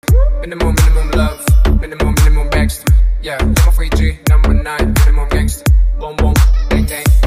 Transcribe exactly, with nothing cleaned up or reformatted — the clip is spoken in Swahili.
Minimum, minimum love, minimum, minimum bags. Yeah, I'm a free G, number nine, minimum gangster.